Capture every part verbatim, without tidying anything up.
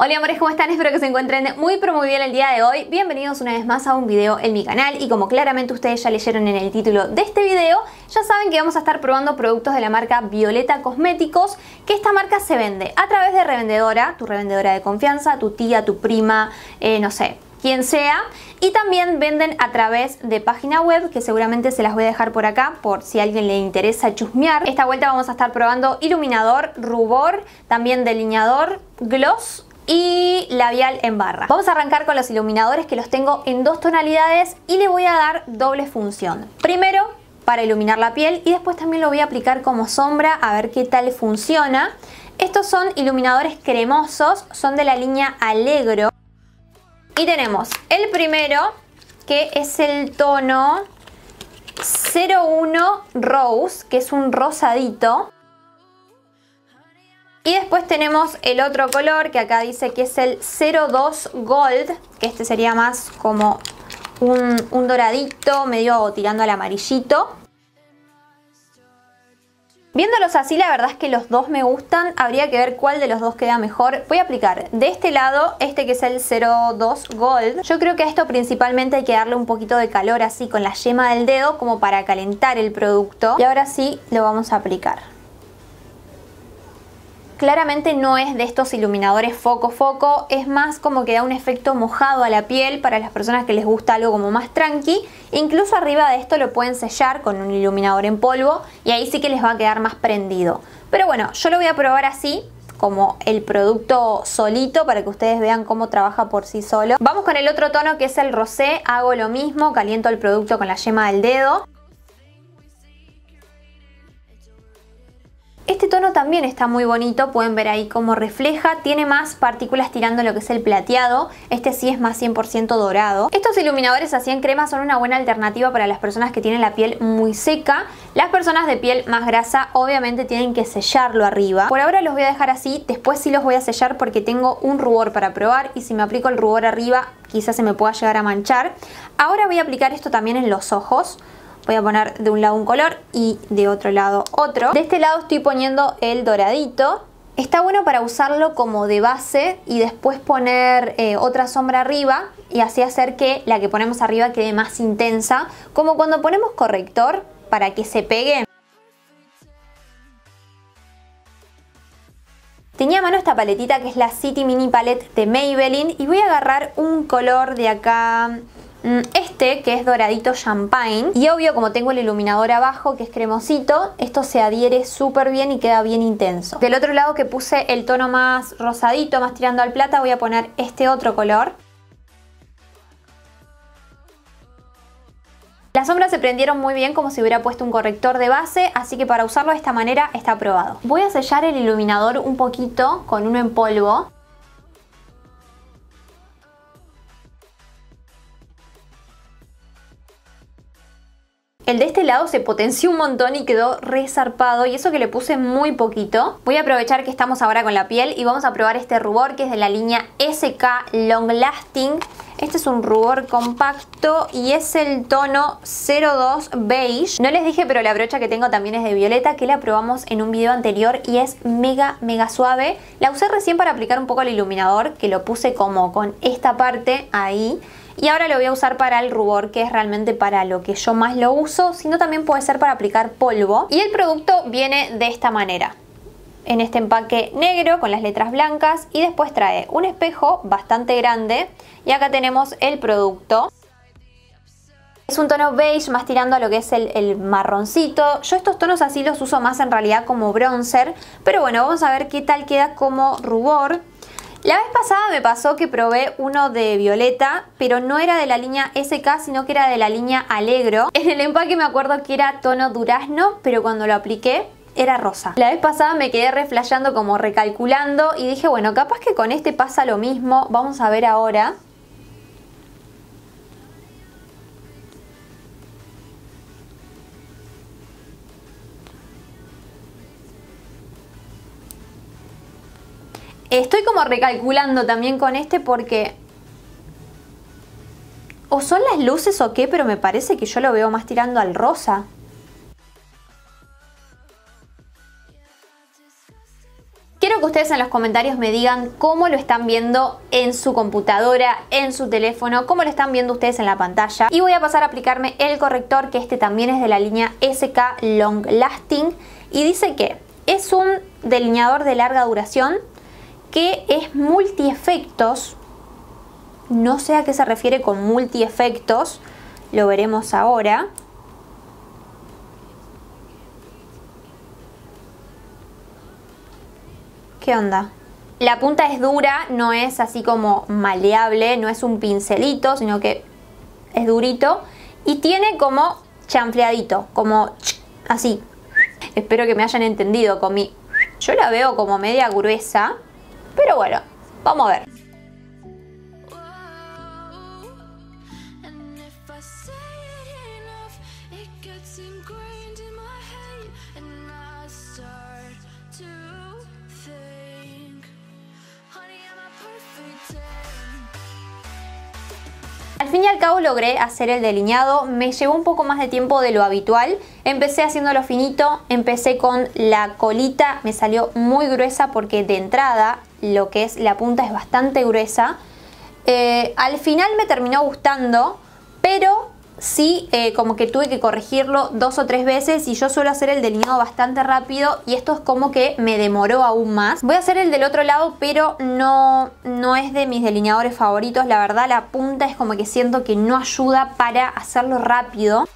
Hola amores, ¿cómo están? Espero que se encuentren muy pero muy bien el día de hoy. Bienvenidos una vez más a un video en mi canal y como claramente ustedes ya leyeron en el título de este video, ya saben que vamos a estar probando productos de la marca Violeta Cosméticos, que esta marca se vende a través de revendedora, tu revendedora de confianza, tu tía, tu prima, eh, no sé, quien sea, y también venden a través de página web, que seguramente se las voy a dejar por acá por si a alguien le interesa chusmear. Esta vuelta vamos a estar probando iluminador, rubor, también delineador, gloss y labial en barra. Vamos a arrancar con los iluminadores, que los tengo en dos tonalidades y le voy a dar doble función. Primero para iluminar la piel y después también lo voy a aplicar como sombra a ver qué tal funciona. Estos son iluminadores cremosos, son de la línea Allegro. Y tenemos el primero, que es el tono cero uno Rose, que es un rosadito. Y después tenemos el otro color, que acá dice que es el cero dos Gold, que este sería más como un, un doradito, medio tirando al amarillito. Viéndolos así, la verdad es que los dos me gustan. Habría que ver cuál de los dos queda mejor. Voy a aplicar de este lado, este que es el cero dos Gold. Yo creo que a esto principalmente hay que darle un poquito de calor así con la yema del dedo, como para calentar el producto. Y ahora sí lo vamos a aplicar. Claramente no es de estos iluminadores foco foco, es más como que da un efecto mojado a la piel para las personas que les gusta algo como más tranqui. Incluso arriba de esto lo pueden sellar con un iluminador en polvo y ahí sí que les va a quedar más prendido. Pero bueno, yo lo voy a probar así, como el producto solito, para que ustedes vean cómo trabaja por sí solo. Vamos con el otro tono, que es el rosé. Hago lo mismo, caliento el producto con la yema del dedo. Este tono también está muy bonito, pueden ver ahí cómo refleja, tiene más partículas tirando lo que es el plateado, este sí es más cien por ciento dorado. Estos iluminadores así en crema son una buena alternativa para las personas que tienen la piel muy seca. Las personas de piel más grasa obviamente tienen que sellarlo arriba. Por ahora los voy a dejar así, después sí los voy a sellar porque tengo un rubor para probar y si me aplico el rubor arriba quizás se me pueda llegar a manchar. Ahora voy a aplicar esto también en los ojos. Voy a poner de un lado un color y de otro lado otro. De este lado estoy poniendo el doradito. Está bueno para usarlo como de base y después poner eh, otra sombra arriba y así hacer que la que ponemos arriba quede más intensa. Como cuando ponemos corrector para que se pegue. Tenía a mano esta paletita que es la City Mini Palette de Maybelline y voy a agarrar un color de acá, este que es doradito champagne, y obvio como tengo el iluminador abajo que es cremosito, esto se adhiere súper bien y queda bien intenso. Del otro lado, que puse el tono más rosadito, más tirando al plata, voy a poner este otro color. Las sombras se prendieron muy bien, como si hubiera puesto un corrector de base, así que para usarlo de esta manera está aprobado. Voy a sellar el iluminador un poquito con uno en polvo. El de este lado se potenció un montón y quedó re zarpado, y eso que le puse muy poquito. Voy a aprovechar que estamos ahora con la piel y vamos a probar este rubor que es de la línea S K Long Lasting. Este es un rubor compacto y es el tono cero dos Beige. No les dije, pero la brocha que tengo también es de violeta, que la probamos en un video anterior y es mega mega suave. La usé recién para aplicar un poco el iluminador, que lo puse como con esta parte ahí. Y ahora lo voy a usar para el rubor, que es realmente para lo que yo más lo uso, sino también puede ser para aplicar polvo. Y el producto viene de esta manera, en este empaque negro con las letras blancas, y después trae un espejo bastante grande y acá tenemos el producto. Es un tono beige más tirando a lo que es el, el marroncito. Yo estos tonos así los uso más en realidad como bronzer, pero bueno, vamos a ver qué tal queda como rubor. La vez pasada me pasó que probé uno de violeta, pero no era de la línea S K, sino que era de la línea Allegro. En el empaque me acuerdo que era tono durazno, pero cuando lo apliqué era rosa. La vez pasada me quedé reflejando, como recalculando, y dije, bueno, capaz que con este pasa lo mismo. Vamos a ver ahora. Estoy como recalculando también con este porque o son las luces o qué, pero me parece que yo lo veo más tirando al rosa. Quiero que ustedes en los comentarios me digan cómo lo están viendo en su computadora, en su teléfono, cómo lo están viendo ustedes en la pantalla. Y voy a pasar a aplicarme el corrector, que este también es de la línea S K Long Lasting. Y dice que es un delineador de larga duración, que es multi-efectos. No sé a qué se refiere con multi-efectos, lo veremos ahora. ¿Qué onda? La punta es dura, no es así como maleable, no es un pincelito, sino que es durito. Y tiene como chanfleadito, como así. Espero que me hayan entendido con mi... Yo la veo como media gruesa, pero bueno, vamos a ver. Al fin y al cabo logré hacer el delineado, me llevó un poco más de tiempo de lo habitual. Empecé haciéndolo finito, empecé con la colita, me salió muy gruesa porque de entrada lo que es la punta es bastante gruesa. Eh, al final me terminó gustando, pero sí eh, como que tuve que corregirlo dos o tres veces y yo suelo hacer el delineado bastante rápido y esto es como que me demoró aún más. Voy a hacer el del otro lado, pero no, no es de mis delineadores favoritos. La verdad, la punta es como que siento que no ayuda para hacerlo rápido.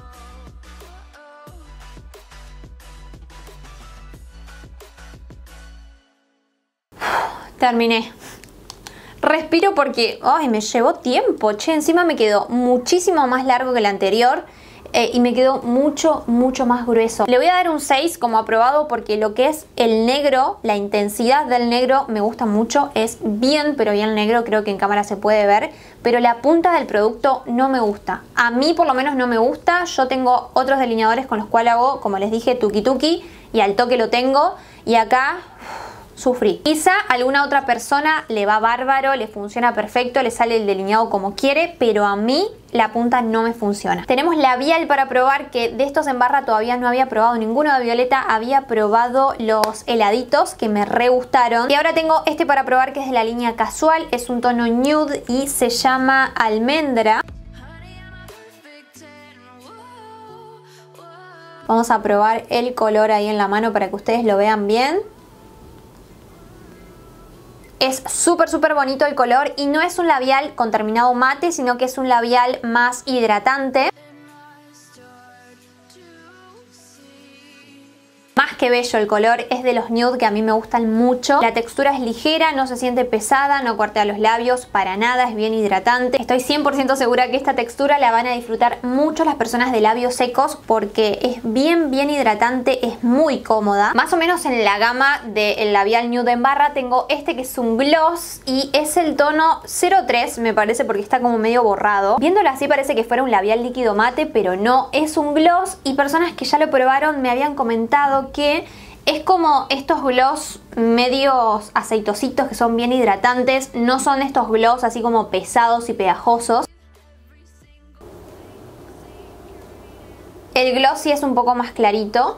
Terminé. Respiro porque ay, me llevó tiempo, che, encima me quedó muchísimo más largo que el anterior eh, y me quedó mucho, mucho más grueso. Le voy a dar un seis como aprobado porque lo que es el negro, la intensidad del negro me gusta mucho, es bien, pero bien negro, creo que en cámara se puede ver, pero la punta del producto no me gusta. A mí por lo menos no me gusta, yo tengo otros delineadores con los cuales hago, como les dije, tuki tuki y al toque lo tengo y acá... sufrí. Quizá a alguna otra persona le va bárbaro, le funciona perfecto, le sale el delineado como quiere, pero a mí la punta no me funciona. Tenemos labial para probar, que de estos en barra todavía no había probado ninguno de violeta, había probado los heladitos que me re gustaron. Y ahora tengo este para probar que es de la línea casual, es un tono nude y se llama almendra. Vamos a probar el color ahí en la mano para que ustedes lo vean bien. Es súper súper bonito el color y no es un labial con terminado mate, sino que es un labial más hidratante. Más que bello el color, es de los nude que a mí me gustan mucho. La textura es ligera, no se siente pesada, no cortea los labios para nada, es bien hidratante. Estoy cien por ciento segura que esta textura la van a disfrutar mucho las personas de labios secos porque es bien bien hidratante, es muy cómoda. Más o menos en la gama del labial nude en barra tengo este que es un gloss y es el tono cero tres me parece porque está como medio borrado. Viéndolo así parece que fuera un labial líquido mate, pero no, es un gloss y personas que ya lo probaron me habían comentado que es como estos gloss medios aceitositos que son bien hidratantes, no son estos gloss así como pesados y pegajosos. El gloss sí es un poco más clarito,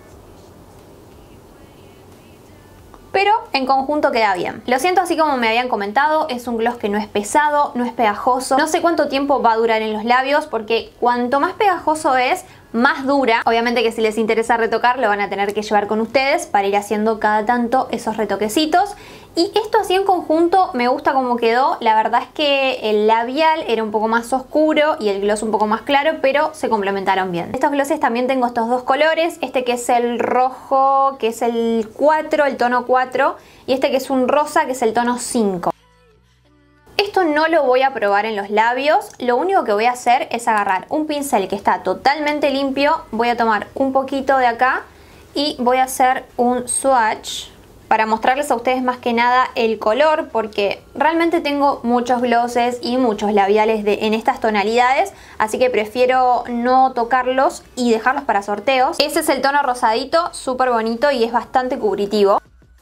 pero en conjunto queda bien. Lo siento, así como me habían comentado, es un gloss que no es pesado, no es pegajoso. No sé cuánto tiempo va a durar en los labios porque cuanto más pegajoso es, más dura. Obviamente que si les interesa retocar lo van a tener que llevar con ustedes para ir haciendo cada tanto esos retoquecitos. Y esto así en conjunto me gusta como quedó. La verdad es que el labial era un poco más oscuro y el gloss un poco más claro, pero se complementaron bien. Estos glosses también tengo estos dos colores. Este que es el rojo, que es el cuatro, el tono cuatro. Y este que es un rosa, que es el tono cinco. Esto no lo voy a probar en los labios, lo único que voy a hacer es agarrar un pincel que está totalmente limpio, voy a tomar un poquito de acá y voy a hacer un swatch para mostrarles a ustedes más que nada el color, porque realmente tengo muchos glosses y muchos labiales de, en estas tonalidades, así que prefiero no tocarlos y dejarlos para sorteos. Ese es el tono rosadito, súper bonito y es bastante cubritivo.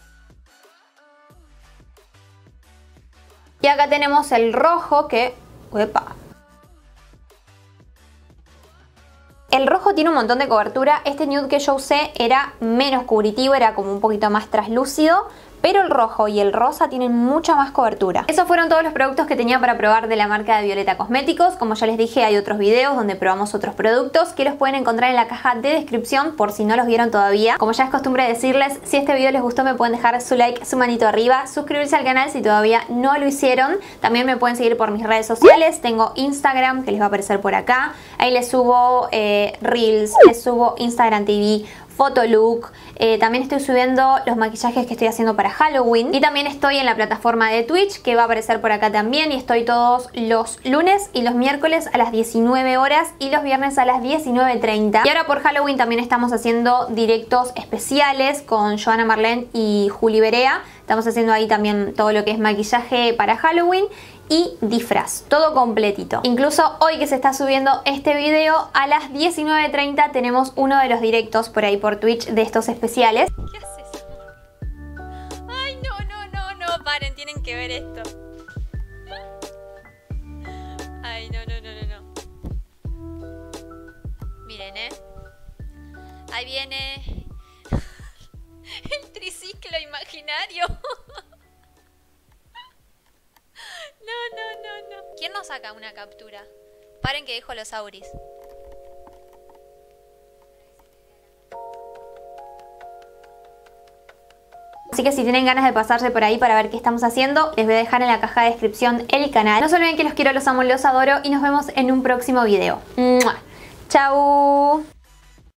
Y acá tenemos el rojo que... ¡Uepa! El rojo tiene un montón de cobertura, este nude que yo usé era menos cubritivo, era como un poquito más traslúcido, pero el rojo y el rosa tienen mucha más cobertura. Esos fueron todos los productos que tenía para probar de la marca de Violeta Cosméticos. Como ya les dije, hay otros videos donde probamos otros productos que los pueden encontrar en la caja de descripción por si no los vieron todavía. Como ya es costumbre decirles, si este video les gustó me pueden dejar su like, su manito arriba, suscribirse al canal si todavía no lo hicieron. También me pueden seguir por mis redes sociales, tengo Instagram que les va a aparecer por acá. Ahí les subo eh, Reels, les subo Instagram T V, Photolook, eh, también estoy subiendo los maquillajes que estoy haciendo para Halloween y también estoy en la plataforma de Twitch que va a aparecer por acá también y estoy todos los lunes y los miércoles a las diecinueve horas y los viernes a las diecinueve treinta. Y ahora por Halloween también estamos haciendo directos especiales con Joana Marlene y Juli Berea. Estamos haciendo ahí también todo lo que es maquillaje para Halloween y disfraz, todo completito. Incluso hoy que se está subiendo este video a las diecinueve treinta tenemos uno de los directos por ahí por Twitch de estos especiales. ¿Qué haces, amor? Ay, no, no, no, no, paren, tienen que ver esto. Ay, no, no, no, no, no. Miren, ¿eh? Ahí viene el triciclo imaginario. No, no, no, no. ¿Quién nos saca una captura? Paren que dejo los auris. Así que si tienen ganas de pasarse por ahí para ver qué estamos haciendo, les voy a dejar en la caja de descripción el canal. No se olviden que los quiero, los amo, los adoro y nos vemos en un próximo video. ¡Mua! ¡Chao!